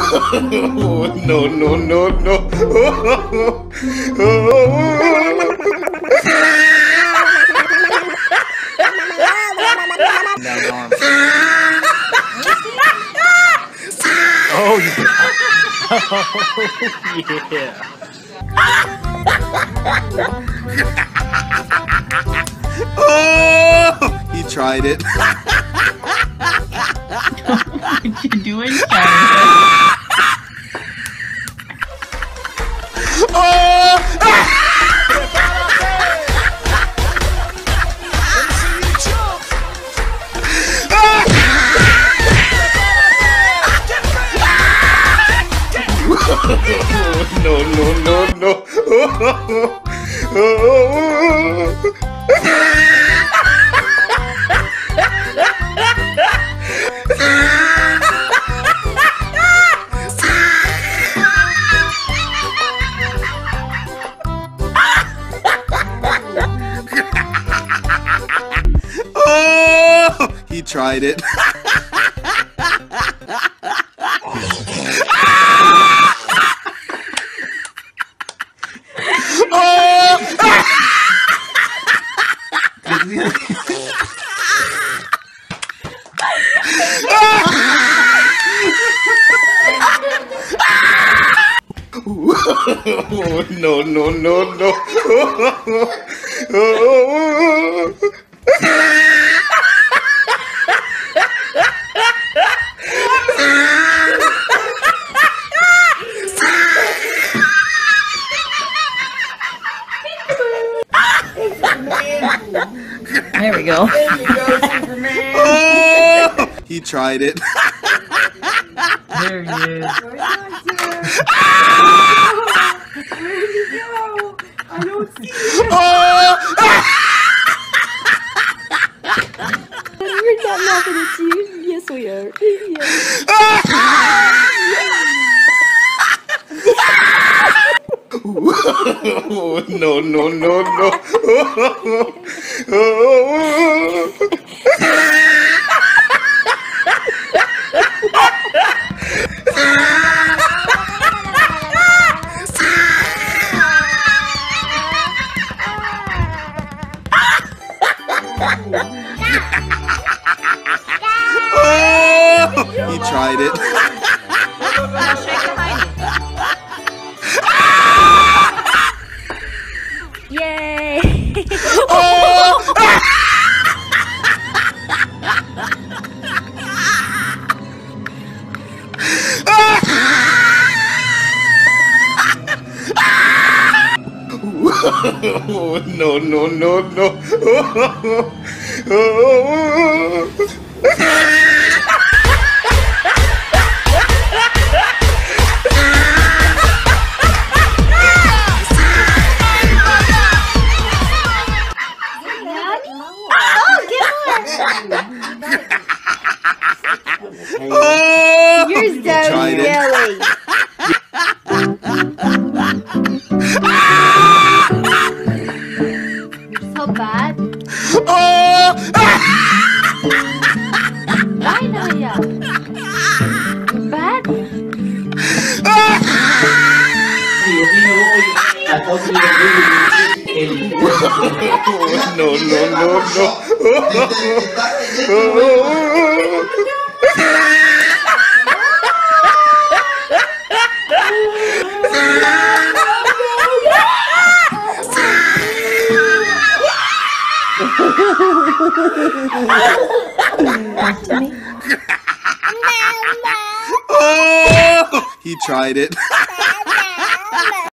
No, no, no, no. Oh yeah. Oh, he tried it. What you doing, China? No, no, no, no. Oh, he tried it. No, no, no, no. There we go. There you go, Superman. Oh, he tried it. There he is. Where'd you go? I don't see you. We're not laughing at you. Yes, we are. No, no, no, no. He tried it. Yay! No, no, no, no. Oh, You're so tried it. silly. You're so bad. Oh, Why, Naya? Bad? no, no, no, no. Talk to me. Oh, he tried it.